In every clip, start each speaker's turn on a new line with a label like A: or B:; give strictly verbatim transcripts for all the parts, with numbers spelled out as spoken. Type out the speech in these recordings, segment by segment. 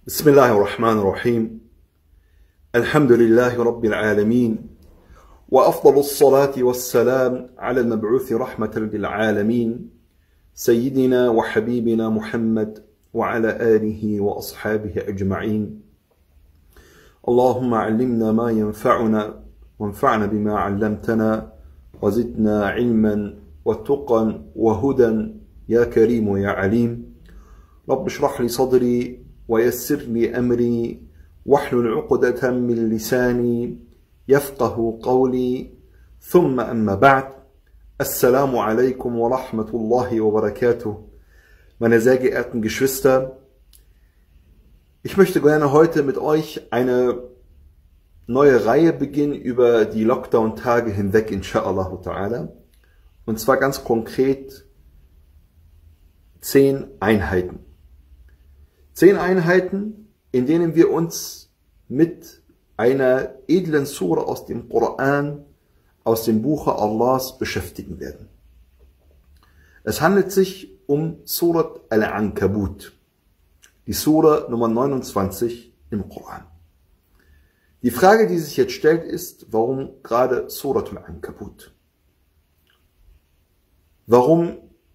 A: بسم الله الرحمن الرحيم الحمد لله رب العالمين وأفضل الصلاة والسلام على المبعوث رحمة للعالمين سيدنا وحبيبنا محمد وعلى آله وأصحابه أجمعين. اللهم علمنا ما ينفعنا وانفعنا بما علمتنا وزدنا علما وتقا وهدى يا كريم يا عليم. رب اشرح لي صدري ويسر لي أمري واحلل عقدة من لساني يفقه قولي ثم أما بعد. Assalamu alaikum wa rahmatullahi wa barakatuh. Meine sehr geehrten Geschwister, ich möchte gerne heute mit euch eine neue Reihe beginnen über die Lockdown-Tage hinweg, inshallah ta'ala. Und zwar ganz konkret zehn Einheiten. Zehn Einheiten, in denen wir uns mit einer edlen Sura aus dem Koran, aus dem Buche Allahs beschäftigen werden. Es handelt sich um Surat Al-Ankabut, die Sura Nummer neunundzwanzig im Koran. Die Frage, die sich jetzt stellt, ist, warum gerade Surat Al-Ankabut? Warum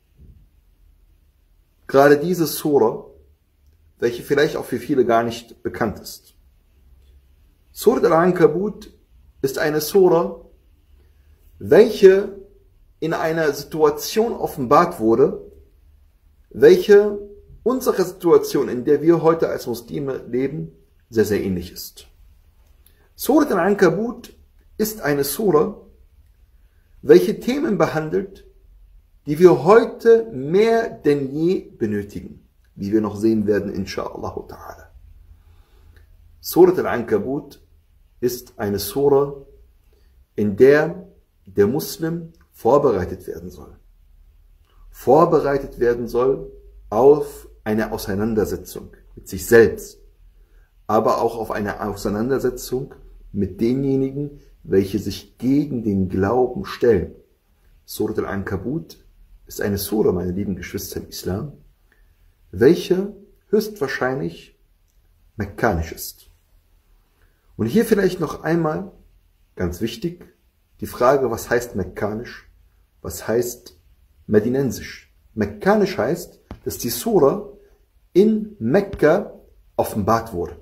A: gerade diese Sura, welche vielleicht auch für viele gar nicht bekannt ist? Surat Al-Ankabut ist eine Sura, welche in einer Situation offenbart wurde, welche unserer Situation, in der wir heute als Muslime leben, sehr, sehr ähnlich ist. Surat Al-Ankabut ist eine Sura, welche Themen behandelt, die wir heute mehr denn je benötigen, wie wir noch sehen werden, inshallah ta'ala. Surat Al-Ankabut ist eine Sura, in der der Muslim vorbereitet werden soll. Vorbereitet werden soll auf eine Auseinandersetzung mit sich selbst, aber auch auf eine Auseinandersetzung mit denjenigen, welche sich gegen den Glauben stellen. Surat Al-Ankabut ist eine Sura, meine lieben Geschwister im Islam, welche höchstwahrscheinlich mekkanisch ist. Und hier vielleicht noch einmal, ganz wichtig, die Frage, was heißt mekkanisch, was heißt medinensisch. Mekkanisch heißt, dass die Sura in Mekka offenbart wurde.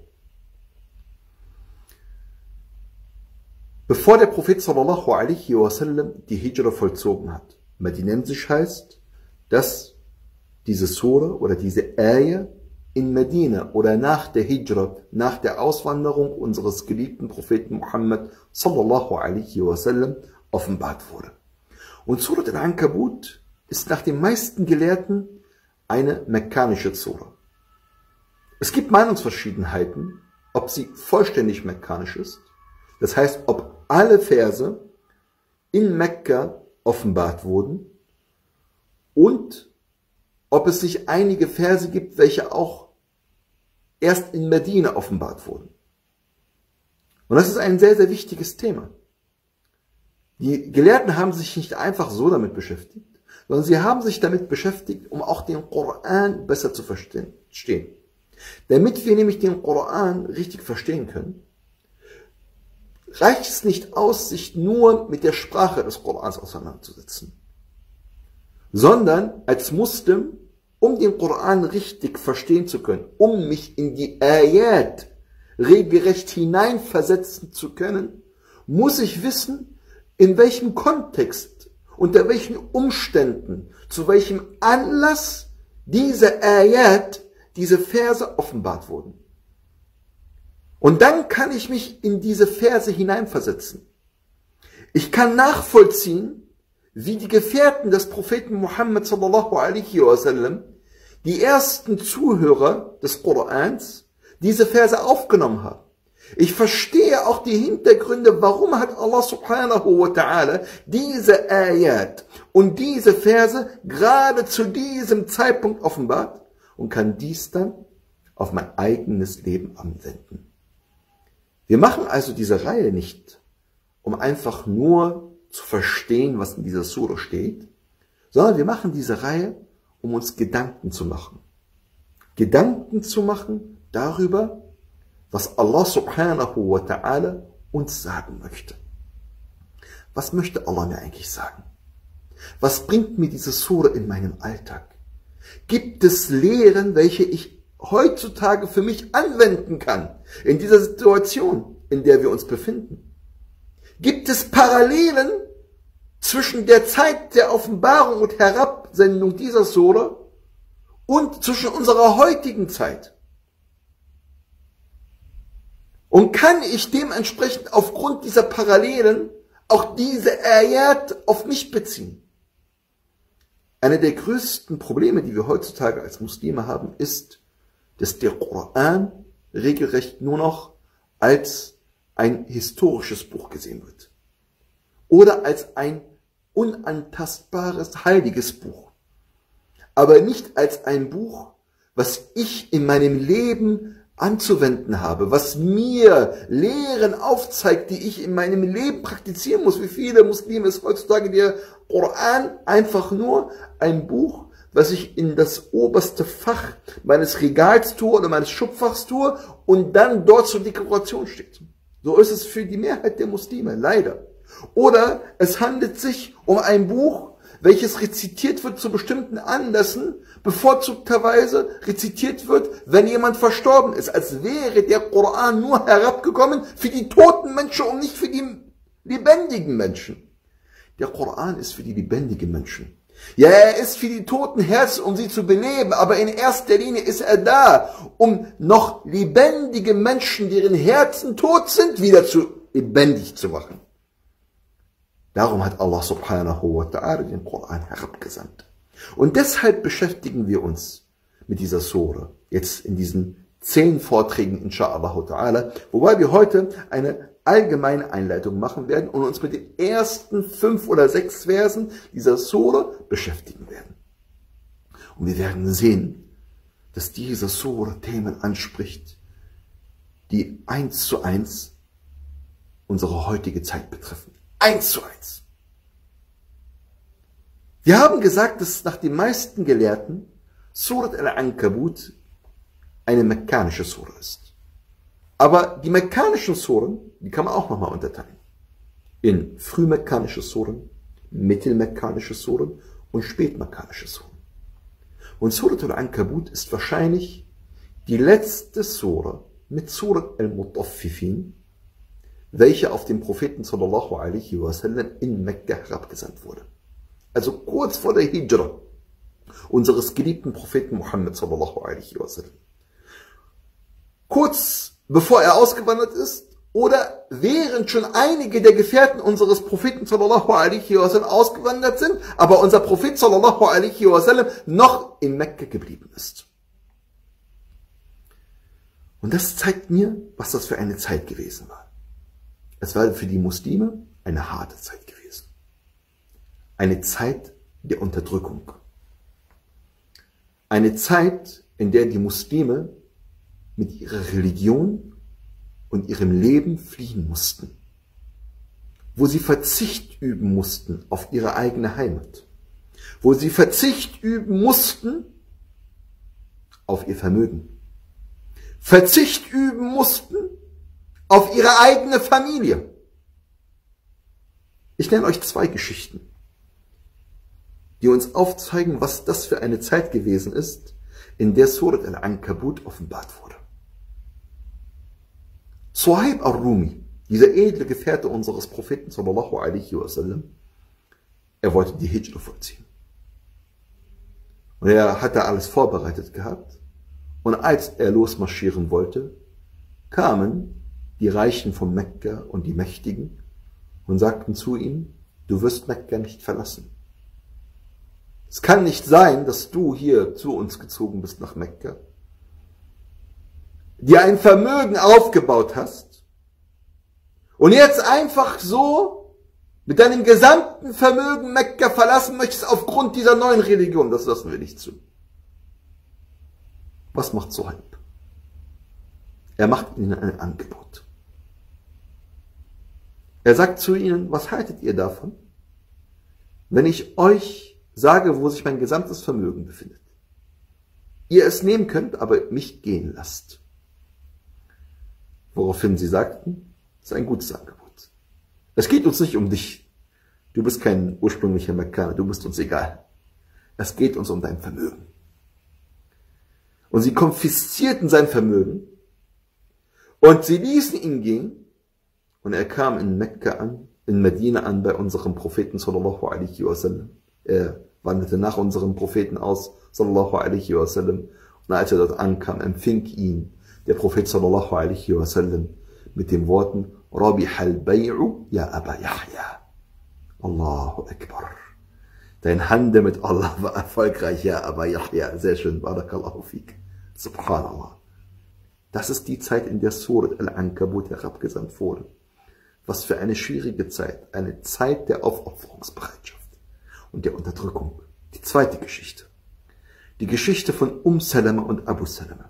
A: Bevor der Prophet sallallahu alaihi wasallam die Hijra vollzogen hat. Medinensisch heißt, dass diese Sura oder diese Ayah in Medina oder nach der Hijra, nach der Auswanderung unseres geliebten Propheten Muhammad sallallahu alaihi wasallam offenbart wurde. Und Surat Al-Ankabut ist nach den meisten Gelehrten eine mekkanische Sura. Es gibt Meinungsverschiedenheiten, ob sie vollständig mekkanisch ist, das heißt, ob alle Verse in Mekka offenbart wurden und ob es nicht einige Verse gibt, welche auch erst in Medina offenbart wurden. Und das ist ein sehr, sehr wichtiges Thema. Die Gelehrten haben sich nicht einfach so damit beschäftigt, sondern sie haben sich damit beschäftigt, um auch den Koran besser zu verstehen. Damit wir nämlich den Koran richtig verstehen können, reicht es nicht aus, sich nur mit der Sprache des Korans auseinanderzusetzen, sondern als Muslim, um den Koran richtig verstehen zu können, um mich in die Ayat regelrecht hineinversetzen zu können, muss ich wissen, in welchem Kontext, unter welchen Umständen, zu welchem Anlass diese Ayat, diese Verse offenbart wurden. Und dann kann ich mich in diese Verse hineinversetzen. Ich kann nachvollziehen, wie die Gefährten des Propheten Muhammad sallallahu alaihi wasallam, die ersten Zuhörer des Korans, diese Verse aufgenommen haben. Ich verstehe auch die Hintergründe, warum hat Allah subhanahu wa ta'ala diese Ayat und diese Verse gerade zu diesem Zeitpunkt offenbart und kann dies dann auf mein eigenes Leben anwenden. Wir machen also diese Reihe nicht, um einfach nur zu verstehen, was in dieser Sura steht, sondern wir machen diese Reihe, um uns Gedanken zu machen. Gedanken zu machen darüber, was Allah subhanahu wa ta'ala uns sagen möchte. Was möchte Allah mir eigentlich sagen? Was bringt mir diese Sura in meinem Alltag? Gibt es Lehren, welche ich heutzutage für mich anwenden kann, in dieser Situation, in der wir uns befinden? Gibt es Parallelen zwischen der Zeit der Offenbarung und Herabsendung dieser Sura und zwischen unserer heutigen Zeit? Und kann ich dementsprechend aufgrund dieser Parallelen auch diese Ayat auf mich beziehen? Einer der größten Probleme, die wir heutzutage als Muslime haben, ist, dass der Koran regelrecht nur noch als ein historisches Buch gesehen wird. Oder als ein unantastbares, heiliges Buch. Aber nicht als ein Buch, was ich in meinem Leben anzuwenden habe, was mir Lehren aufzeigt, die ich in meinem Leben praktizieren muss. Wie viele Muslime ist heutzutage der Koran einfach nur ein Buch, was ich in das oberste Fach meines Regals tue oder meines Schubfachs tue und dann dort zur Dekoration steht. So ist es für die Mehrheit der Muslime, leider. Oder es handelt sich um ein Buch, welches rezitiert wird zu bestimmten Anlässen, bevorzugterweise rezitiert wird, wenn jemand verstorben ist, als wäre der Koran nur herabgekommen für die toten Menschen und nicht für die lebendigen Menschen. Der Koran ist für die lebendigen Menschen. Ja, er ist für die toten Herzen, um sie zu beleben, aber in erster Linie ist er da, um noch lebendige Menschen, deren Herzen tot sind, wieder zu lebendig zu machen. Darum hat Allah subhanahu wa ta'ala den Koran herabgesandt. Und deshalb beschäftigen wir uns mit dieser Sura, jetzt in diesen zehn Vorträgen, inshallah ta'ala, wobei wir heute eine allgemeine Einleitung machen werden und uns mit den ersten fünf oder sechs Versen dieser Sura beschäftigen werden. Und wir werden sehen, dass diese Sura Themen anspricht, die eins zu eins unsere heutige Zeit betreffen. Eins zu eins. Wir haben gesagt, dass nach den meisten Gelehrten Surat al-Ankabut eine mekkanische Sura ist. Aber die mekkanischen Suren, die kann man auch nochmal unterteilen. In frühmekkanische Suren, mittelmekkanische Suren und spätmekkanische Suren. Und Surat al-Ankabut ist wahrscheinlich die letzte Sura mit Surat al-Mutaffifin, welche auf den Propheten sallallahu alaihi wasallam in Mekka herabgesandt wurde. Also kurz vor der Hijra unseres geliebten Propheten Muhammad sallallahu alaihi wasallam. Kurz bevor er ausgewandert ist oder während schon einige der Gefährten unseres Propheten sallallahu alaihi wasallam ausgewandert sind, aber unser Prophet sallallahu alaihi wasallam noch in Mekka geblieben ist. Und das zeigt mir, was das für eine Zeit gewesen war. Es war für die Muslime eine harte Zeit gewesen. Eine Zeit der Unterdrückung. Eine Zeit, in der die Muslime mit ihrer Religion und ihrem Leben fliehen mussten. Wo sie Verzicht üben mussten auf ihre eigene Heimat. Wo sie Verzicht üben mussten auf ihr Vermögen. Verzicht üben mussten auf ihre eigene Familie. Ich nenne euch zwei Geschichten, die uns aufzeigen, was das für eine Zeit gewesen ist, in der Surat al-Ankabut offenbart wurde. Suhaib al-Rumi, dieser edle Gefährte unseres Propheten sallallahu alaihi wasallam, er wollte die Hijra vollziehen. Und er hatte alles vorbereitet gehabt. Und als er losmarschieren wollte, kamen die Reichen von Mekka und die Mächtigen und sagten zu ihm, du wirst Mekka nicht verlassen. Es kann nicht sein, dass du hier zu uns gezogen bist nach Mekka, dir ein Vermögen aufgebaut hast und jetzt einfach so mit deinem gesamten Vermögen Mekka verlassen möchtest aufgrund dieser neuen Religion. Das lassen wir nicht zu. Was macht Suhaib? Er macht ihnen ein Angebot. Er sagt zu ihnen, was haltet ihr davon, wenn ich euch sage, wo sich mein gesamtes Vermögen befindet? Ihr es nehmen könnt, aber mich gehen lasst. Woraufhin sie sagten, das ist ein gutes Angebot. Es geht uns nicht um dich. Du bist kein ursprünglicher Mekkaner, du bist uns egal. Es geht uns um dein Vermögen. Und sie konfiszierten sein Vermögen und sie ließen ihn gehen und er kam in Mekka an, in Medina an bei unserem Propheten sallallahu alaihi wasallam. Er wanderte nach unserem Propheten aus sallallahu alaihi wasallam und als er dort ankam, empfing ihn der Prophet sallallahu alaihi wasallam mit den Worten Rabihal Bay'u ya Aba Yahya. Allahu Akbar. Dein Handel mit Allah war erfolgreich, ja, aber Yahya, sehr schön, barakallahu fik. Subhanallah. Das ist die Zeit, in der Surat Al-Ankabut herabgesandt wurde. Was für eine schwierige Zeit, eine Zeit der Aufopferungsbereitschaft und der Unterdrückung. Die zweite Geschichte. Die Geschichte von Umm Salama und Abu Salama.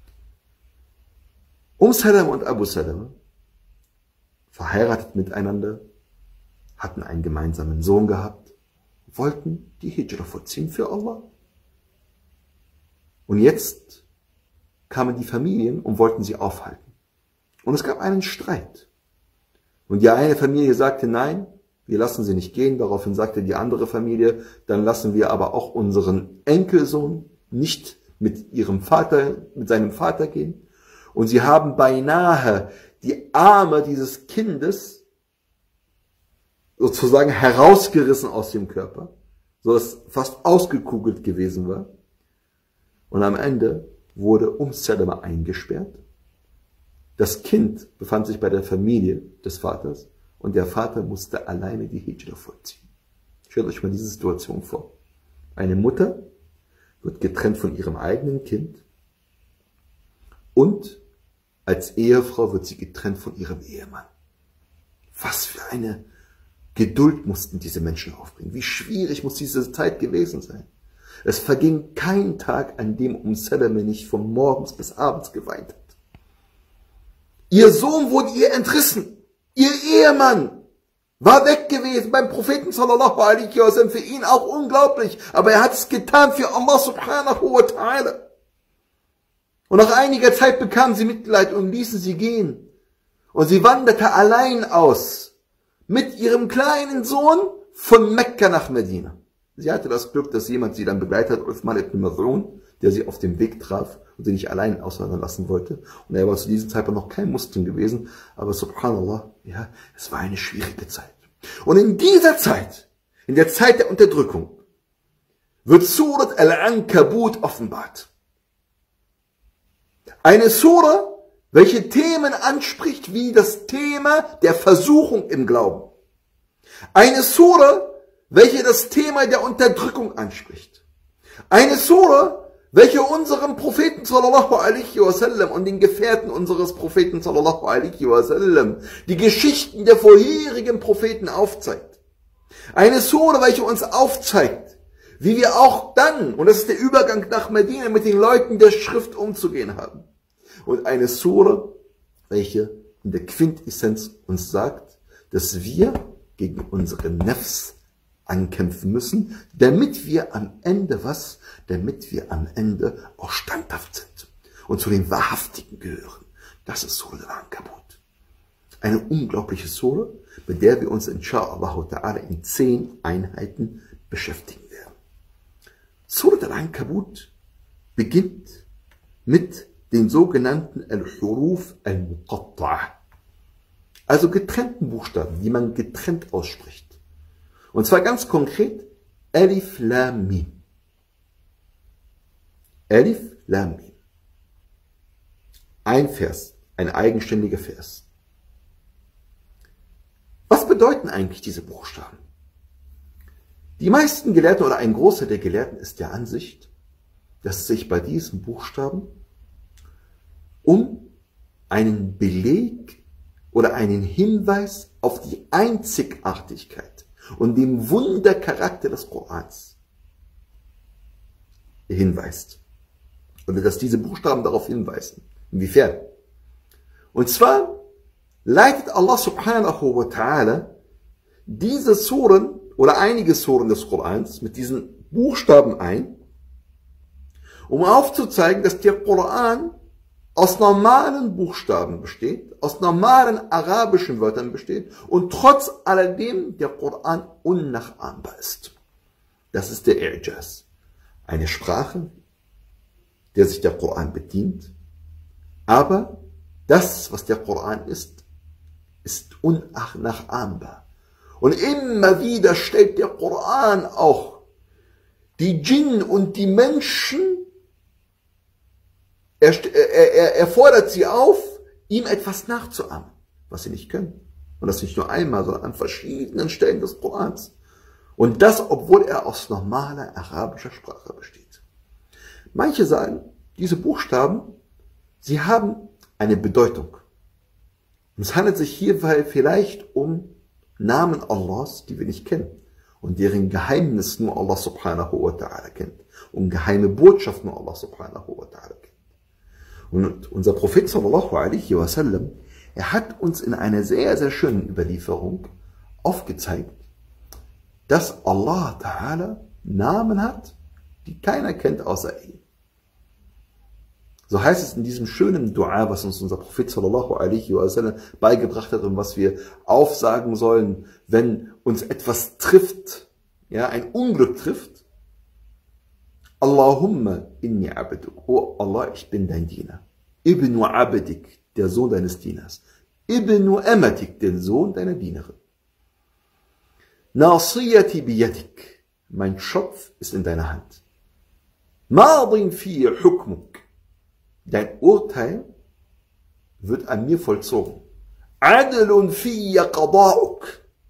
A: Umm Salama und Abu Salama, verheiratet miteinander, hatten einen gemeinsamen Sohn gehabt, wollten die Hijra vollziehen für Allah. Und jetzt kamen die Familien und wollten sie aufhalten. Und es gab einen Streit. Und die eine Familie sagte, nein, wir lassen sie nicht gehen. Daraufhin sagte die andere Familie, dann lassen wir aber auch unseren Enkelsohn nicht mit ihrem Vater, mit seinem Vater gehen. Und sie haben beinahe die Arme dieses Kindes sozusagen herausgerissen aus dem Körper, so dass fast ausgekugelt gewesen war. Und am Ende wurde Umm Salama eingesperrt. Das Kind befand sich bei der Familie des Vaters und der Vater musste alleine die Hijra vollziehen. Stellt euch mal diese Situation vor. Eine Mutter wird getrennt von ihrem eigenen Kind und als Ehefrau wird sie getrennt von ihrem Ehemann. Was für eine Geduld mussten diese Menschen aufbringen. Wie schwierig muss diese Zeit gewesen sein. Es verging kein Tag, an dem Umm Salama nicht von morgens bis abends geweint hat. Ihr Sohn wurde ihr entrissen. Ihr Ehemann war weg gewesen beim Propheten sallallahu alaihi wasallam. Für ihn auch unglaublich. Aber er hat es getan für Allah subhanahu wa ta'ala. Und nach einiger Zeit bekam sie Mitleid und ließen sie gehen. Und sie wanderte allein aus mit ihrem kleinen Sohn von Mekka nach Medina. Sie hatte das Glück, dass jemand sie dann begleitet hat, Uthman ibn Maz'un, der sie auf dem Weg traf und sie nicht allein auswandern lassen wollte. Und er war zu diesem Zeitpunkt noch kein Muslim gewesen, aber subhanallah, ja, es war eine schwierige Zeit. Und in dieser Zeit, in der Zeit der Unterdrückung, wird Surat Al-Ankabut offenbart. Eine Sura, welche Themen anspricht wie das Thema der Versuchung im Glauben. Eine Sura, welche das Thema der Unterdrückung anspricht. Eine Sura, welche unserem Propheten sallallahu alaihi wasallam und den Gefährten unseres Propheten sallallahu alaihi wasallam die Geschichten der vorherigen Propheten aufzeigt. Eine Sura, welche uns aufzeigt, wie wir auch dann, und das ist der Übergang nach Medina, mit den Leuten der Schrift umzugehen haben. Und eine Sura, welche in der Quintessenz uns sagt, dass wir gegen unsere Nafs ankämpfen müssen, damit wir am Ende was? Damit wir am Ende auch standhaft sind und zu den Wahrhaftigen gehören. Das ist Surat Al-Ankabut. Eine unglaubliche Sura, mit der wir uns insha'Allah ta'ala in zehn Einheiten beschäftigen werden. Surat Al-Ankabut beginnt mit den sogenannten Al-Huruf Al-Muqatta'a, also getrennten Buchstaben, die man getrennt ausspricht. Und zwar ganz konkret Alif Lam Mim. Alif Lam Mim. Ein Vers, ein eigenständiger Vers. Was bedeuten eigentlich diese Buchstaben? Die meisten Gelehrten oder ein Großteil der Gelehrten ist der Ansicht, dass es sich bei diesen Buchstaben um einen Beleg oder einen Hinweis auf die Einzigartigkeit und dem Wundercharakter des Korans hinweist. Oder dass diese Buchstaben darauf hinweisen. Inwiefern? Und zwar leitet Allah subhanahu wa ta'ala diese Suren oder einige Suren des Korans mit diesen Buchstaben ein, um aufzuzeigen, dass der Koran aus normalen Buchstaben besteht, aus normalen arabischen Wörtern besteht und trotz alledem der Koran unnachahmbar ist. Das ist der I'jaz. Eine Sprache, der sich der Koran bedient, aber das, was der Koran ist, ist unnachahmbar. Und immer wieder stellt der Koran auch die Djinn und die Menschen, er, er, er fordert sie auf, ihm etwas nachzuahmen, was sie nicht können. Und das nicht nur einmal, sondern an verschiedenen Stellen des Korans. Und das, obwohl er aus normaler arabischer Sprache besteht. Manche sagen, diese Buchstaben, sie haben eine Bedeutung. Und es handelt sich hierbei vielleicht um Namen Allahs, die wir nicht kennen und deren Geheimnis nur Allah subhanahu wa ta'ala kennt und geheime Botschaft nur Allah subhanahu wa ta'ala kennt. Und unser Prophet sallallahu alaihi wasallam, er hat uns in einer sehr, sehr schönen Überlieferung aufgezeigt, dass Allah ta'ala Namen hat, die keiner kennt außer ihm. So heißt es in diesem schönen Dua, was uns unser Prophet sallallahu alaihi wasallam beigebracht hat und was wir aufsagen sollen, wenn uns etwas trifft, ja, ein Unglück trifft. Allahumma inni abduk. Oh Allah, ich bin dein Diener. Ibnu abdik, der Sohn deines Dieners. Ibnu amatik, der Sohn deiner Dienerin. Nasiyati biyadik. Mein Schopf ist in deiner Hand. Madin fi hukmuk. Dein Urteil wird an mir vollzogen. Adlun fiyya qada'uk.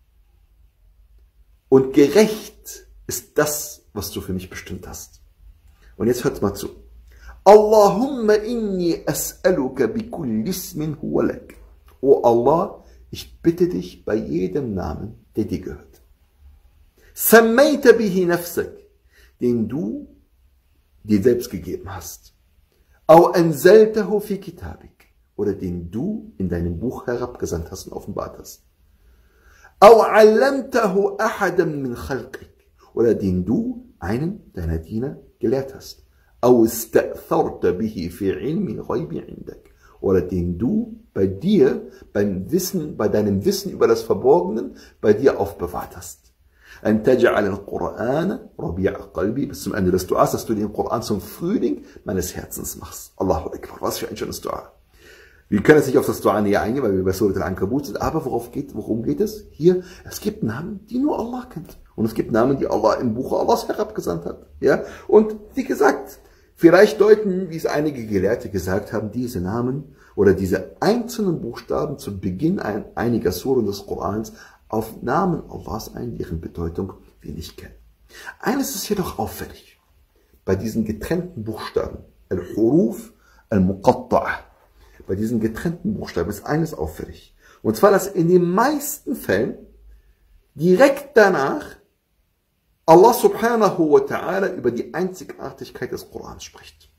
A: Und gerecht ist das, was du für mich bestimmt hast. Und jetzt hört mal zu. Allahumma inni as'aluka bi kulli ismin huwa lak. O Allah, ich bitte dich bei jedem Namen, der dir gehört. Sammayta bihi nafsak, den du dir selbst gegeben hast. Au anzaltahu fi kitabik, oder den du in deinem Buch herabgesandt hast und offenbart hast. Au allamtahu ahadan min khalqik, oder den du einen deiner Diener gelehrt hast. Au ista'tharta bihi fi ilmi al-ghaybi 'indak, oder den du bei dir, beim Wissen, bei deinem Wissen über das Verborgenen, bei dir aufbewahrt hast. An taj'al al-Qur'an rabi'a qalbi, bis zum Ende des Duas, dass du den Koran zum Frühling meines Herzens machst. Allahu Akbar, was für ein schönes Dua. Wir können jetzt nicht auf das Dua näher eingehen, weil wir bei Surat al-Ankabut sind, aber worauf geht, worum geht es? Hier, es gibt Namen, die nur Allah kennt. Und es gibt Namen, die Allah im Buche Allahs herabgesandt hat. Ja? Und wie gesagt, vielleicht deuten, wie es einige Gelehrte gesagt haben, diese Namen oder diese einzelnen Buchstaben zu Beginn einiger Suren des Korans auf Namen Allahs ein, deren Bedeutung wir nicht kennen. Eines ist jedoch auffällig. Bei diesen getrennten Buchstaben, Al-Huruf, Al-Muqatta'a, bei diesen getrennten Buchstaben ist eines auffällig. Und zwar, dass in den meisten Fällen direkt danach Allah subhanahu wa ta'ala über die Einzigartigkeit des Korans spricht.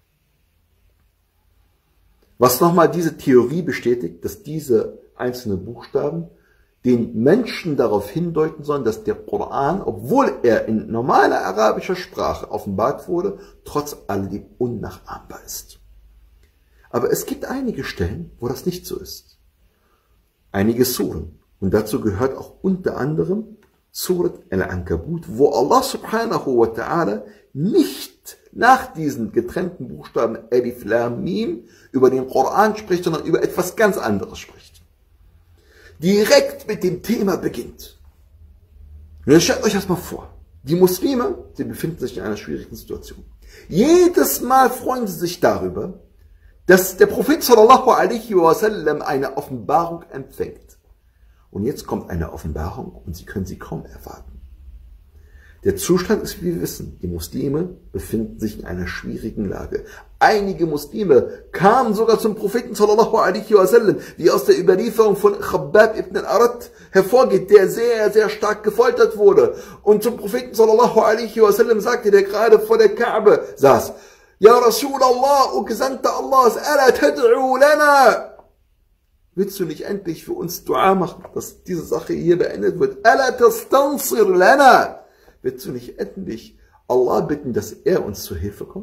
A: Was nochmal diese Theorie bestätigt, dass diese einzelnen Buchstaben den Menschen darauf hindeuten sollen, dass der Koran, obwohl er in normaler arabischer Sprache offenbart wurde, trotz alledem unnachahmbar ist. Aber es gibt einige Stellen, wo das nicht so ist. Einige Suren. Und dazu gehört auch unter anderem Surat al-Ankabut, wo Allah subhanahu wa ta'ala nicht nach diesen getrennten Buchstaben Alif Lam Mim über den Koran spricht, sondern über etwas ganz anderes spricht. Direkt mit dem Thema beginnt. Und jetzt stellt euch das mal vor. Die Muslime, sie befinden sich in einer schwierigen Situation. Jedes Mal freuen sie sich darüber, dass der Prophet sallallahu alaihi wasallam eine Offenbarung empfängt. Und jetzt kommt eine Offenbarung und sie können sie kaum erwarten. Der Zustand ist, wie wir wissen, die Muslime befinden sich in einer schwierigen Lage. Einige Muslime kamen sogar zum Propheten sallallahu alaihi wasallam, wie aus der Überlieferung von Khabbab ibn al-Arat hervorgeht, der sehr, sehr stark gefoltert wurde. Und zum Propheten sallallahu alaihi wasallam sagte, der gerade vor der Kaaba saß, Ja Rasulallah, o Gesandter Allahs, ala tad'u lana. Willst du nicht endlich für uns Dua machen, dass diese Sache hier beendet wird? Ala tastansir lana. Willst du nicht endlich Allah bitten, dass er uns zur Hilfe kommt?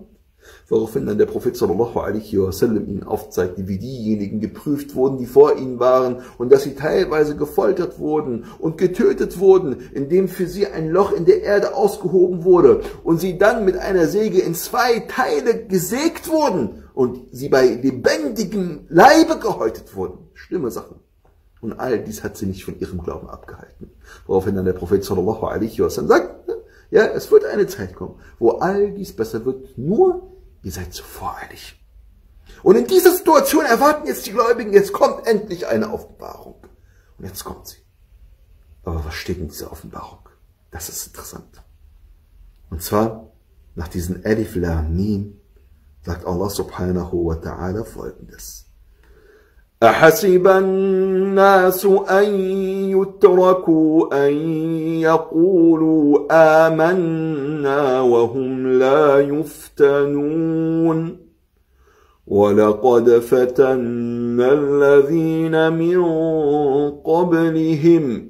A: Woraufhin dann der Prophet sallallahu alaihi wasallam ihnen aufzeigte, wie diejenigen geprüft wurden, die vor ihnen waren, und dass sie teilweise gefoltert wurden und getötet wurden, indem für sie ein Loch in der Erde ausgehoben wurde und sie dann mit einer Säge in zwei Teile gesägt wurden und sie bei lebendigem Leibe gehäutet wurden. Schlimme Sachen. Und all dies hat sie nicht von ihrem Glauben abgehalten. Woraufhin dann der Prophet sallallahu alaihi wasallam sagt, ja, es wird eine Zeit kommen, wo all dies besser wird, nur ihr seid zu voreilig. Und in dieser Situation erwarten jetzt die Gläubigen, jetzt kommt endlich eine Offenbarung. Und jetzt kommt sie. Aber was steht in dieser Offenbarung? Das ist interessant. Und zwar, nach diesen Alif Lam Mim, sagt Allah subhanahu wa ta'ala folgendes. أحسب الناس أن يتركوا أن يقولوا آمنا وهم لا يفتنون ولقد فتنا الذين من قبلهم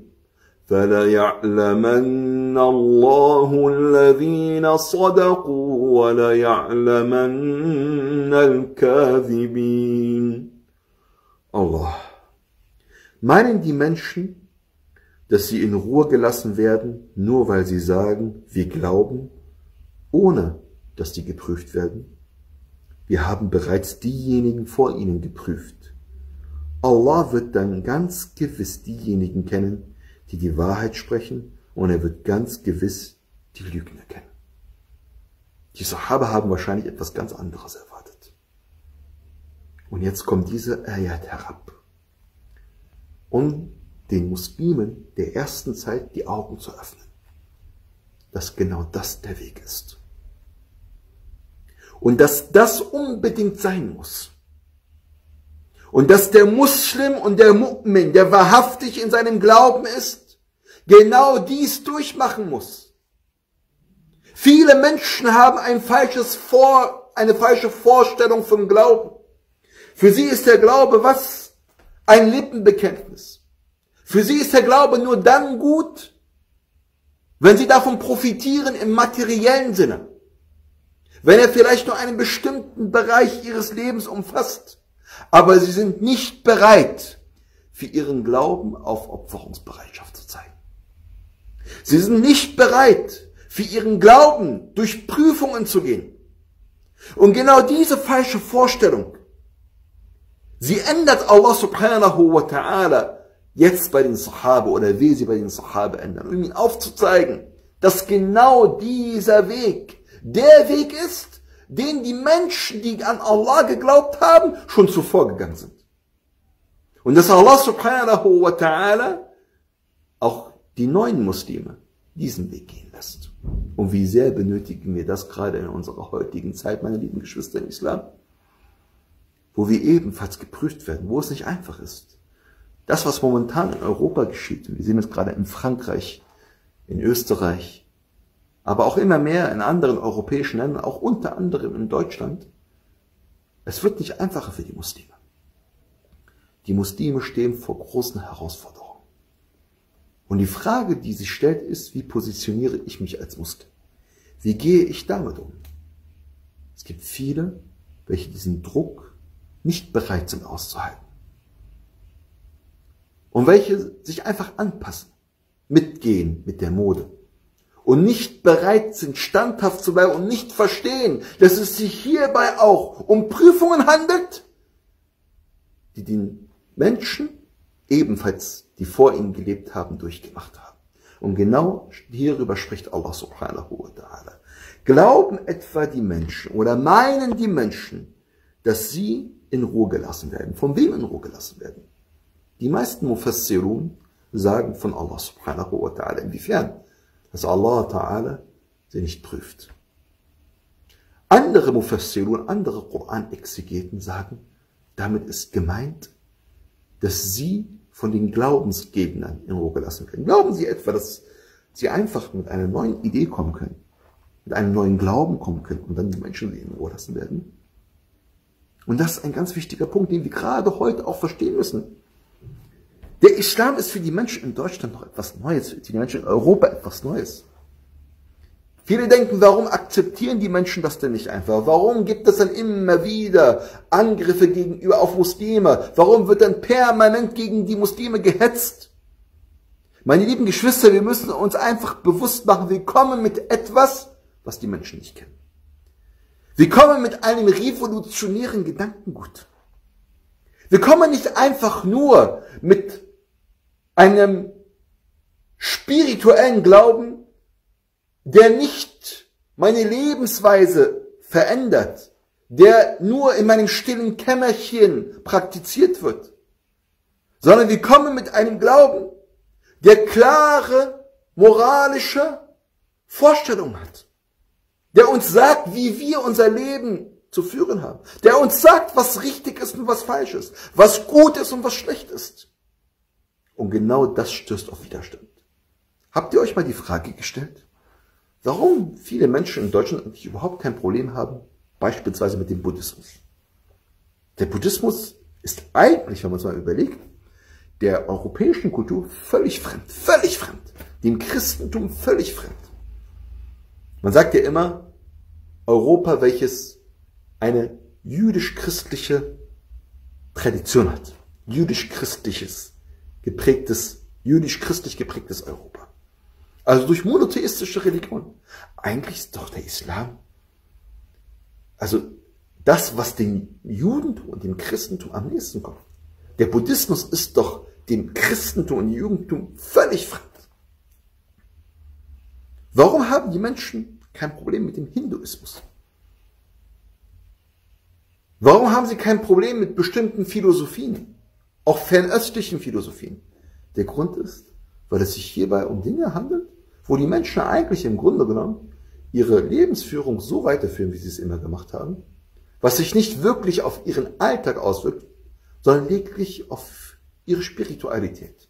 A: فليعلمن الله الذين صدقوا وليعلمن الكاذبين. Allah. Meinen die Menschen, dass sie in Ruhe gelassen werden, nur weil sie sagen, wir glauben, ohne dass die geprüft werden? Wir haben bereits diejenigen vor ihnen geprüft. Allah wird dann ganz gewiss diejenigen kennen, die die Wahrheit sprechen, und er wird ganz gewiss die Lügner kennen. Die Sahaba haben wahrscheinlich etwas ganz anderes erwartet. Und jetzt kommt diese Ayat herab, um den Muslimen der ersten Zeit die Augen zu öffnen, dass genau das der Weg ist. Und dass das unbedingt sein muss. Und dass der Muslim und der Mu'min, der wahrhaftig in seinem Glauben ist, genau dies durchmachen muss. Viele Menschen haben ein falsches Vor, eine falsche Vorstellung vom Glauben. Für sie ist der Glaube was? Ein Lippenbekenntnis. Für sie ist der Glaube nur dann gut, wenn sie davon profitieren im materiellen Sinne. Wenn er vielleicht nur einen bestimmten Bereich ihres Lebens umfasst. Aber sie sind nicht bereit, für ihren Glauben Aufopferungsbereitschaft zu zeigen. Sie sind nicht bereit, für ihren Glauben durch Prüfungen zu gehen. Und genau diese falsche Vorstellung, sie ändert Allah subhanahu wa ta'ala jetzt bei den Sahaba, oder will sie bei den Sahaba ändern, um ihnen aufzuzeigen, dass genau dieser Weg der Weg ist, den die Menschen, die an Allah geglaubt haben, schon zuvor gegangen sind. Und dass Allah subhanahu wa ta'ala auch die neuen Muslime diesen Weg gehen lässt. Und wie sehr benötigen wir das gerade in unserer heutigen Zeit, meine lieben Geschwister im Islam, wo wir ebenfalls geprüft werden, wo es nicht einfach ist. Das, was momentan in Europa geschieht, wir sehen es gerade in Frankreich, in Österreich, aber auch immer mehr in anderen europäischen Ländern, auch unter anderem in Deutschland, es wird nicht einfacher für die Muslime. Die Muslime stehen vor großen Herausforderungen. Und die Frage, die sich stellt, ist, wie positioniere ich mich als Muslim? Wie gehe ich damit um? Es gibt viele, welche diesen Druck nicht bereit sind auszuhalten. Und welche sich einfach anpassen, mitgehen mit der Mode. Und nicht bereit sind, standhaft zu bleiben und nicht verstehen, dass es sich hierbei auch um Prüfungen handelt, die den Menschen, ebenfalls die vor ihnen gelebt haben, durchgemacht haben. Und genau hierüber spricht Allah subhanahu wa ta'ala. Glauben etwa die Menschen oder meinen die Menschen, dass sie in Ruhe gelassen werden? Von wem in Ruhe gelassen werden? Die meisten Mufassirun sagen von Allah subhanahu wa ta'ala. Inwiefern? Dass Allah ta'ala sie nicht prüft. Andere Mufassirun, andere Koran-Exegeten sagen, damit ist gemeint, dass sie von den Glaubensgegnern in Ruhe gelassen werden. Glauben sie etwa, dass sie einfach mit einer neuen Idee kommen können, mit einem neuen Glauben kommen können und dann die Menschen in Ruhe lassen werden? Und das ist ein ganz wichtiger Punkt, den wir gerade heute auch verstehen müssen. Der Islam ist für die Menschen in Deutschland noch etwas Neues, für die Menschen in Europa etwas Neues. Viele denken, warum akzeptieren die Menschen das denn nicht einfach? Warum gibt es dann immer wieder Angriffe gegenüber auf Muslime? Warum wird dann permanent gegen die Muslime gehetzt? Meine lieben Geschwister, wir müssen uns einfach bewusst machen, wir kommen mit etwas, was die Menschen nicht kennen. Wir kommen mit einem revolutionären Gedankengut. Wir kommen nicht einfach nur mit einem spirituellen Glauben, der nicht meine Lebensweise verändert, der nur in meinem stillen Kämmerchen praktiziert wird, sondern wir kommen mit einem Glauben, der klare moralische Vorstellungen hat, der uns sagt, wie wir unser Leben zu führen haben, der uns sagt, was richtig ist und was falsch ist, was gut ist und was schlecht ist. Und genau das stößt auf Widerstand. Habt ihr euch mal die Frage gestellt, warum viele Menschen in Deutschland eigentlich überhaupt kein Problem haben, beispielsweise mit dem Buddhismus? Der Buddhismus ist eigentlich, wenn man es mal überlegt, der europäischen Kultur völlig fremd, völlig fremd, dem Christentum völlig fremd. Man sagt ja immer, Europa, welches eine jüdisch-christliche Tradition hat, jüdisch-christliches geprägtes, jüdisch-christlich geprägtes Europa. Also durch monotheistische Religion. Eigentlich ist doch der Islam, also das, was dem Judentum und dem Christentum am nächsten kommt. Der Buddhismus ist doch dem Christentum und dem Judentum völlig fremd. Warum haben die Menschen kein Problem mit dem Hinduismus? Warum haben sie kein Problem mit bestimmten Philosophien, auch fernöstlichen Philosophien? Der Grund ist, weil es sich hierbei um Dinge handelt, wo die Menschen eigentlich im Grunde genommen ihre Lebensführung so weiterführen, wie sie es immer gemacht haben, was sich nicht wirklich auf ihren Alltag auswirkt, sondern lediglich auf ihre Spiritualität.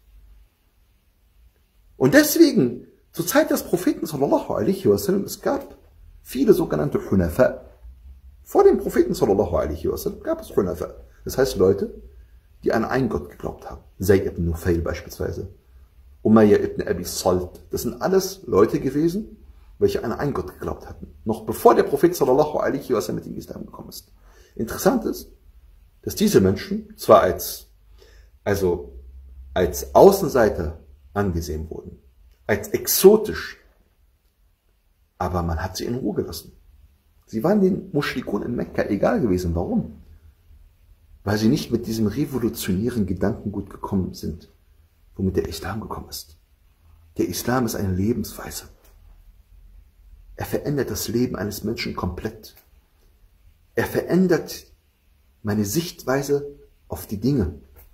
A: Und deswegen, zur Zeit des Propheten sallallahu alaihi wasallam, es gab viele sogenannte Hunafa. Vor dem Propheten sallallahu alaihi wasallam gab es Hunafa. Das heißt Leute, die an einen Gott geglaubt haben. Zayd ibn Nufail beispielsweise. Umayya ibn Abi Salt. Das sind alles Leute gewesen, welche an einen Gott geglaubt hatten. Noch bevor der Prophet sallallahu alaihi wasallam mit dem Islam gekommen ist. Interessant ist, dass diese Menschen zwar als, also als Außenseiter angesehen wurden, als exotisch, aber man hat sie in Ruhe gelassen. Sie waren den Muschrikun in Mekka egal gewesen. Warum? Weil sie nicht mit diesem revolutionären Gedankengut gekommen sind, womit der Islam gekommen ist. Der Islam ist eine Lebensweise. Er verändert das Leben eines Menschen komplett. Er verändert meine Sichtweise auf die Dinge,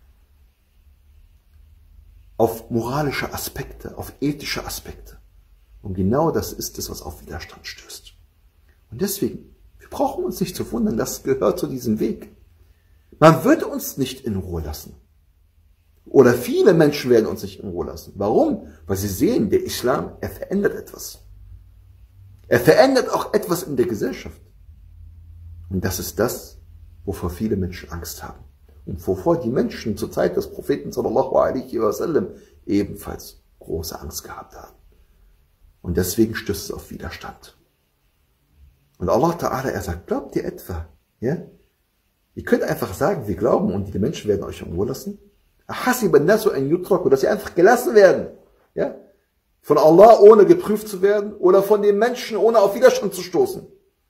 A: auf moralische Aspekte, auf ethische Aspekte. Und genau das ist es, was auf Widerstand stößt. Und deswegen, wir brauchen uns nicht zu wundern, das gehört zu diesem Weg. Man wird uns nicht in Ruhe lassen. Oder viele Menschen werden uns nicht in Ruhe lassen. Warum? Weil sie sehen, der Islam, er verändert etwas. Er verändert auch etwas in der Gesellschaft. Und das ist das, wovor viele Menschen Angst haben. Und wovor die Menschen zur Zeit des Propheten sallallahu alaihi wasallam ebenfalls große Angst gehabt haben. Und deswegen stößt es auf Widerstand. Und Allah Ta'ala, er sagt, glaubt ihr etwa? Ja? Ihr könnt einfach sagen, wir glauben und die Menschen werden euch in Ruhe lassen. Dass sie einfach gelassen werden. Ja? Von Allah ohne geprüft zu werden oder von den Menschen ohne auf Widerstand zu stoßen.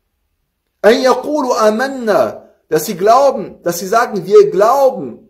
A: Dass sie glauben, dass sie sagen, wir glauben,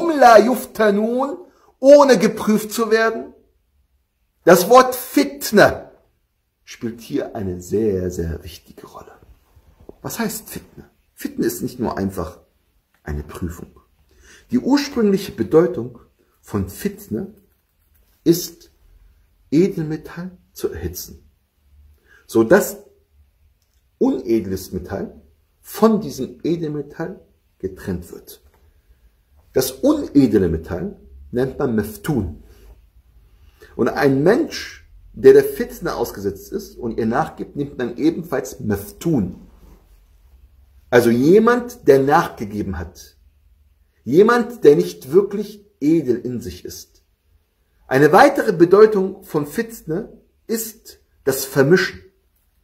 A: ohne geprüft zu werden. Das Wort Fitna spielt hier eine sehr, sehr wichtige Rolle. Was heißt Fitna? Fitna ist nicht nur einfach eine Prüfung. Die ursprüngliche Bedeutung von Fitna ist, Edelmetall zu erhitzen, sodass unedles Metall von diesem Edelmetall getrennt wird. Das unedle Metall nennt man Meftun. Und ein Mensch, der der Fitna ausgesetzt ist und ihr nachgibt, nimmt man ebenfalls Meftun. Also jemand, der nachgegeben hat. Jemand, der nicht wirklich edel in sich ist. Eine weitere Bedeutung von Fitna ist das Vermischen.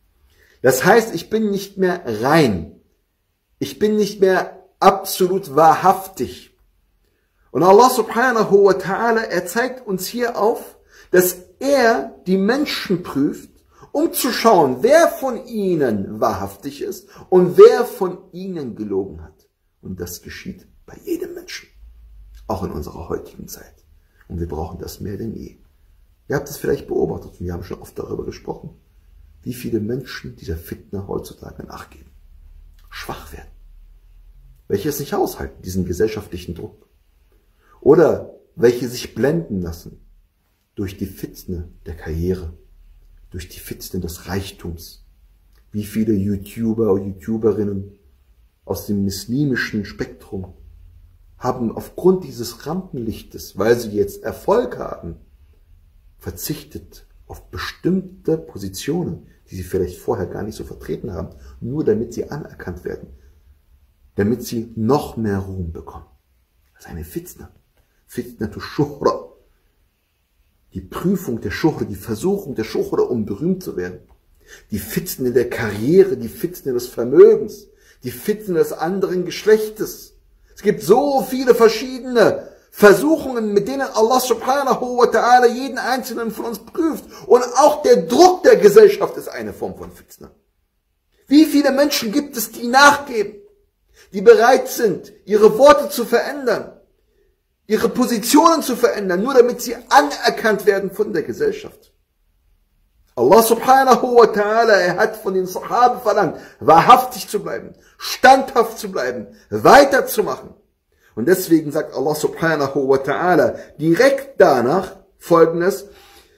A: Das heißt, ich bin nicht mehr rein. Ich bin nicht mehr absolut wahrhaftig. Und Allah subhanahu wa ta'ala, er zeigt uns hier auf, dass er die Menschen prüft, um zu schauen, wer von ihnen wahrhaftig ist und wer von ihnen gelogen hat. Und das geschieht bei jedem Menschen, auch in unserer heutigen Zeit. Und wir brauchen das mehr denn je. Ihr habt es vielleicht beobachtet und wir haben schon oft darüber gesprochen, wie viele Menschen dieser Fitna heutzutage nachgeben, schwach werden, welche es nicht aushalten, diesen gesellschaftlichen Druck, oder welche sich blenden lassen durch die Fitne der Karriere, durch die Fitne des Reichtums. Wie viele YouTuber und YouTuberinnen aus dem muslimischen Spektrum haben aufgrund dieses Rampenlichtes, weil sie jetzt Erfolg haben, verzichtet auf bestimmte Positionen, die sie vielleicht vorher gar nicht so vertreten haben, nur damit sie anerkannt werden, damit sie noch mehr Ruhm bekommen. Das ist eine Fitna. Fitna tu Shuhra. Die Prüfung der Schuhre, die Versuchung der Schuhre, um berühmt zu werden. Die Fitne der Karriere, die Fitne des Vermögens, die Fitne des anderen Geschlechtes. Es gibt so viele verschiedene Versuchungen, mit denen Allah subhanahu wa ta'ala jeden einzelnen von uns prüft. Und auch der Druck der Gesellschaft ist eine Form von Fitne. Wie viele Menschen gibt es, die nachgeben, die bereit sind, ihre Worte zu verändern, ihre Positionen zu verändern, nur damit sie anerkannt werden von der Gesellschaft. Allah subhanahu wa ta'ala, er hat von den Sahaben verlangt, wahrhaftig zu bleiben, standhaft zu bleiben, weiterzumachen. Und deswegen sagt Allah subhanahu wa ta'ala direkt danach Folgendes: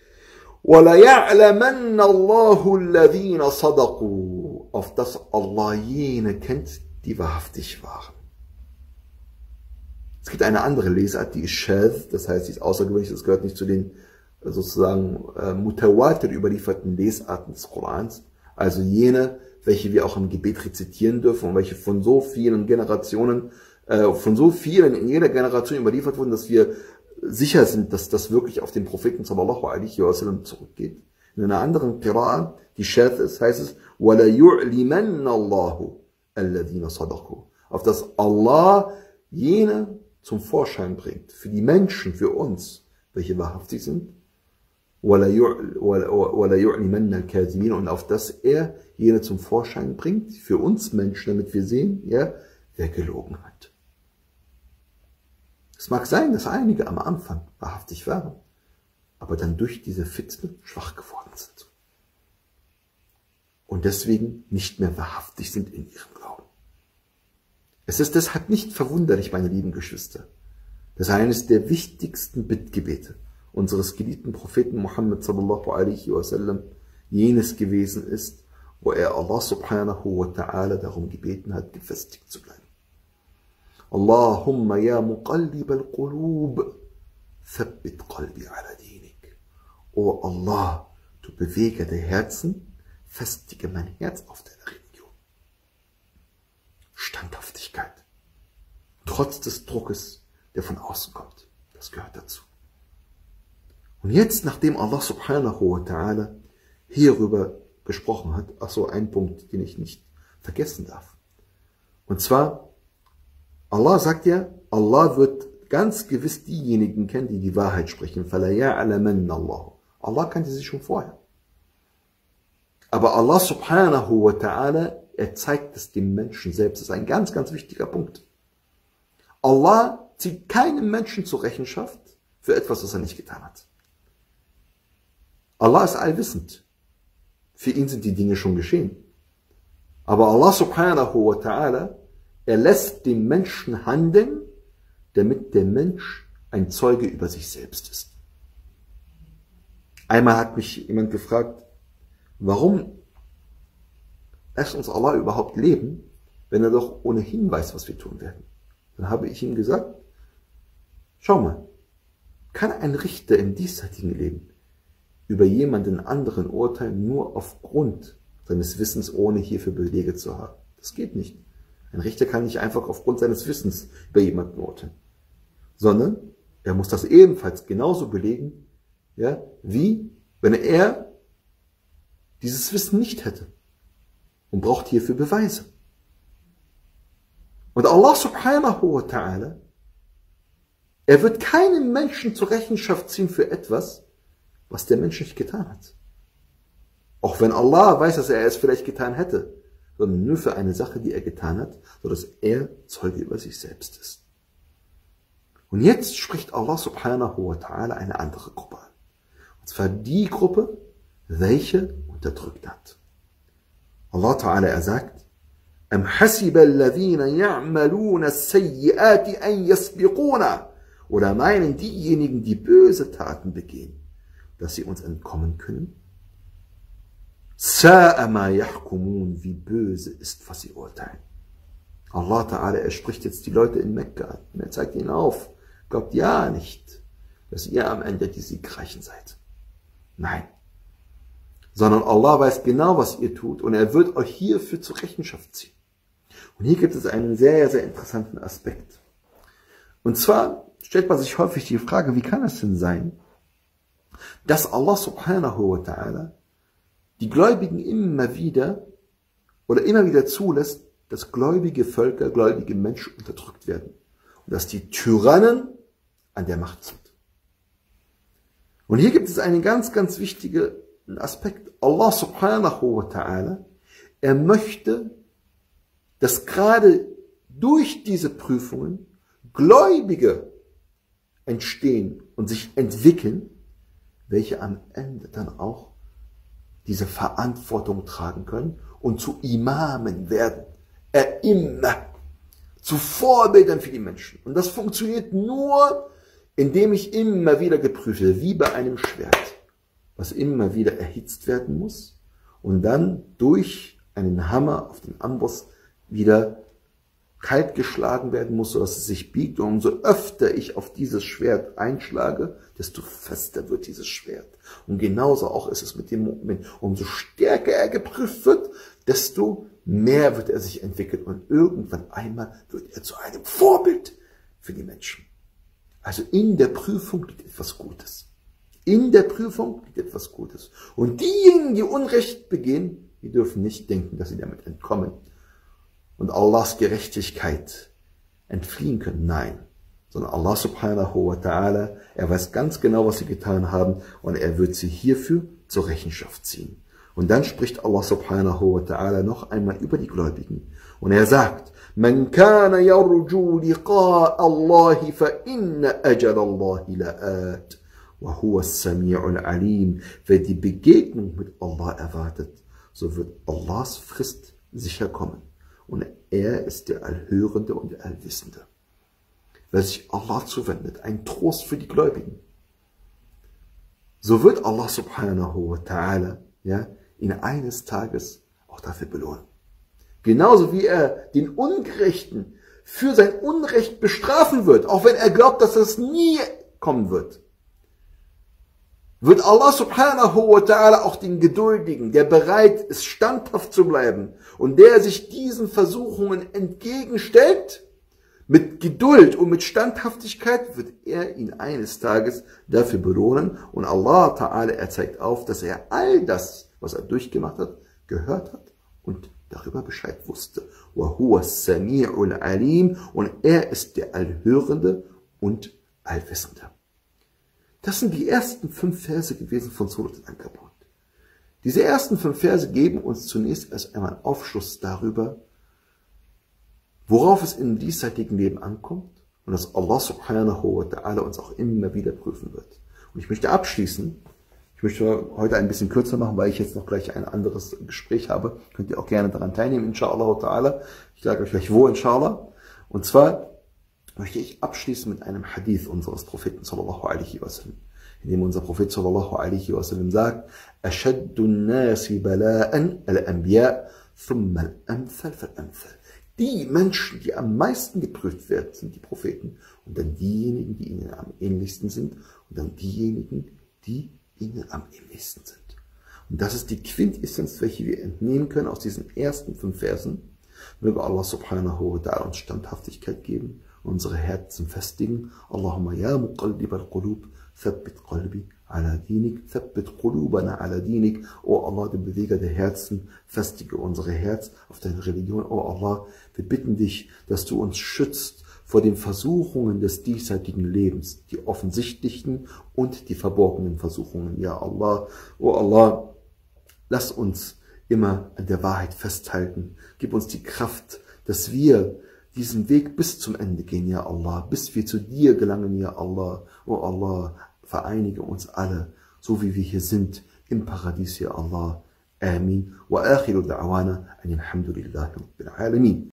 A: وَلَيَعْلَمَنَّ اللَّهُ الَّذِينَ صَدَقُوا, auf das Allah jene kennt, die wahrhaftig waren. Es gibt eine andere Lesart, die ist Shadh, das heißt, die ist außergewöhnlich, das gehört nicht zu den sozusagen äh, Mutawatir überlieferten Lesarten des Korans, also jene, welche wir auch im Gebet rezitieren dürfen und welche von so vielen Generationen, äh, von so vielen in jeder Generation überliefert wurden, dass wir sicher sind, dass das wirklich auf den Propheten sallallahu alaihi wasallam zurückgeht. In einer anderen Qira'a, die Shadh ist, heißt es, وَلَا يُعْلِمَنَّ اللَّهُ الَّذِينَ صَدَقُوا, auf das Allah jene zum Vorschein bringt, für die Menschen, für uns, welche wahrhaftig sind, und auf das er jene zum Vorschein bringt, für uns Menschen, damit wir sehen, ja, wer gelogen hat. Es mag sein, dass einige am Anfang wahrhaftig waren, aber dann durch diese Fitne schwach geworden sind und deswegen nicht mehr wahrhaftig sind in ihrem Glauben. Es ist deshalb nicht verwunderlich, meine lieben Geschwister, dass eines der wichtigsten Bittgebete unseres geliebten Propheten Muhammad sallallahu alaihi wasallam jenes gewesen ist, wo er Allah subhanahu wa ta'ala darum gebeten hat, gefestigt zu bleiben. Allahumma ya muqallib al-qulub, thabbit qalbi ala dinik. O Allah, du Beweger der Herzen, festige mein Herz auf deiner Religion. Standhaftigkeit, trotz des Druckes, der von außen kommt. Das gehört dazu. Und jetzt, nachdem Allah subhanahu wa ta'ala hierüber gesprochen hat, ach so, ein Punkt, den ich nicht vergessen darf. Und zwar, Allah sagt ja, Allah wird ganz gewiss diejenigen kennen, die die Wahrheit sprechen. فَلَا يَعْلَمَنَّ اللَّهُ. Allah kannte sie schon vorher. Aber Allah subhanahu wa ta'ala, er zeigt es dem Menschen selbst. Das ist ein ganz, ganz wichtiger Punkt. Allah zieht keinem Menschen zur Rechenschaft für etwas, was er nicht getan hat. Allah ist allwissend. Für ihn sind die Dinge schon geschehen. Aber Allah subhanahu wa ta'ala, er lässt den Menschen handeln, damit der Mensch ein Zeuge über sich selbst ist. Einmal hat mich jemand gefragt, warum lässt uns Allah überhaupt leben, wenn er doch ohnehin weiß, was wir tun werden? Dann habe ich ihm gesagt, schau mal, kann ein Richter im diesseitigen Leben über jemanden anderen urteilen, nur aufgrund seines Wissens, ohne hierfür Belege zu haben? Das geht nicht. Ein Richter kann nicht einfach aufgrund seines Wissens über jemanden urteilen, sondern er muss das ebenfalls genauso belegen, ja, wie wenn er dieses Wissen nicht hätte. und braucht hierfür Beweise. Und Allah subhanahu wa ta'ala, er wird keinen Menschen zur Rechenschaft ziehen für etwas, was der Mensch nicht getan hat. Auch wenn Allah weiß, dass er es vielleicht getan hätte, sondern nur für eine Sache, die er getan hat, sodass er Zeuge über sich selbst ist. Und jetzt spricht Allah subhanahu wa ta'ala eine andere Gruppe an. Und zwar die Gruppe, welche unterdrückt hat. Allah ta'ala, er sagt, أَمْ حَسِبَ الَّذِينَ يَعْمَلُونَ السَّيِّئَاتِ أَنْ يَسْبِقُونَ. Oder meinen diejenigen, die böse Taten begehen, dass sie uns entkommen können? سَاءَ مَا يَحْكُمُونَ. Wie böse ist, was sie urteilen. Allah ta'ala, er spricht jetzt die Leute in Mekka an und er zeigt ihnen auf, glaubt ja nicht, dass ihr am Ende die Siegreichen seid. Nein. Sondern Allah weiß genau, was ihr tut und er wird euch hierfür zur Rechenschaft ziehen. Und hier gibt es einen sehr, sehr interessanten Aspekt. Und zwar stellt man sich häufig die Frage, wie kann es denn sein, dass Allah subhanahu wa ta'ala die Gläubigen immer wieder oder immer wieder zulässt, dass gläubige Völker, gläubige Menschen unterdrückt werden. Und dass die Tyrannen an der Macht sind. Und hier gibt es einen ganz, ganz wichtigen Aspekt. Allah subhanahu wa ta'ala, er möchte, dass gerade durch diese Prüfungen Gläubige entstehen und sich entwickeln, welche am Ende dann auch diese Verantwortung tragen können und zu Imamen werden. Er immer zu Vorbildern für die Menschen. Und das funktioniert nur, indem ich immer wieder geprüft werde, wie bei einem Schwert, was immer wieder erhitzt werden muss und dann durch einen Hammer auf den Amboss wieder kalt geschlagen werden muss, sodass es sich biegt. Und umso öfter ich auf dieses Schwert einschlage, desto fester wird dieses Schwert. Und genauso auch ist es mit dem Mu'min. Umso stärker er geprüft wird, desto mehr wird er sich entwickeln. Und irgendwann einmal wird er zu einem Vorbild für die Menschen. Also in der Prüfung liegt etwas Gutes. In der Prüfung liegt etwas Gutes. Und diejenigen, die Unrecht begehen, die dürfen nicht denken, dass sie damit entkommen und Allahs Gerechtigkeit entfliehen können. Nein, sondern Allah subhanahu wa ta'ala, er weiß ganz genau, was sie getan haben und er wird sie hierfür zur Rechenschaft ziehen. Und dann spricht Allah subhanahu wa ta'ala noch einmal über die Gläubigen. Und er sagt, Man kana yarju liqa'a Allahi fa inna ajal Allahi la'at. Wa huwa as-sami'ul alim. Wer die Begegnung mit Allah erwartet, so wird Allahs Frist sicher kommen. Und er ist der Allhörende und der Allwissende. Wer sich Allah zuwendet, ein Trost für die Gläubigen, so wird Allah subhanahu wa ta'ala, ja, ihn eines Tages auch dafür belohnen. Genauso wie er den Ungerechten für sein Unrecht bestrafen wird, auch wenn er glaubt, dass das nie kommen wird, wird Allah subhanahu wa ta'ala auch den Geduldigen, der bereit ist, standhaft zu bleiben und der sich diesen Versuchungen entgegenstellt, mit Geduld und mit Standhaftigkeit wird er ihn eines Tages dafür belohnen. Und Allah ta'ala, er zeigt auf, dass er all das, was er durchgemacht hat, gehört hat und darüber Bescheid wusste. Wa huwa as-sami'ul alim. Und er ist der Allhörende und Allwissende. Das sind die ersten fünf Verse gewesen von Surat Al-Ankabut. Diese ersten fünf Verse geben uns zunächst erst einmal einen Aufschluss darüber, worauf es im diesseitigen Leben ankommt und dass Allah subhanahu wa ta'ala uns auch immer wieder prüfen wird. Und ich möchte abschließen, ich möchte heute ein bisschen kürzer machen, weil ich jetzt noch gleich ein anderes Gespräch habe. Könnt ihr auch gerne daran teilnehmen, inshallah ta'ala. Ich sage euch gleich wo, inshallah. Und zwar möchte ich abschließen mit einem Hadith unseres Propheten sallallahu alaihi wasallam, in dem unser Prophet sallallahu alaihi wasallam sagt, أَشَدُّ النَّاسِ بَلَاءً الْأَنْبِيَاء ثُمَّ الْأَمْثَلْ فَالْأَمْثَلْ. Die Menschen, die am meisten geprüft werden, sind die Propheten und dann diejenigen, die ihnen am ähnlichsten sind und dann diejenigen, die ihnen am ähnlichsten sind. Und das ist die Quintessenz, welche wir entnehmen können aus diesen ersten fünf Versen. Möge Allah subhanahu wa ta'ala uns Standhaftigkeit geben, unsere Herzen festigen. Allahumma ya muqallib al-qulub, Thabbit qalbi ala dinik, Thabbit qulubana ala dinik. O Allah, der Beweger der Herzen, festige unsere Herz auf deine Religion. O Allah, wir bitten dich, dass du uns schützt vor den Versuchungen des diesseitigen Lebens, die offensichtlichen und die verborgenen Versuchungen. Ja Allah, O Allah, lass uns immer an der Wahrheit festhalten. Gib uns die Kraft, dass wir diesen Weg bis zum Ende gehen, ja Allah, bis wir zu dir gelangen, ja Allah. O Allah, vereinige uns alle, so wie wir hier sind, im Paradies, ja Allah. Amin. Wa akhiru da'wana, alhamdulillahi rabbil alamin.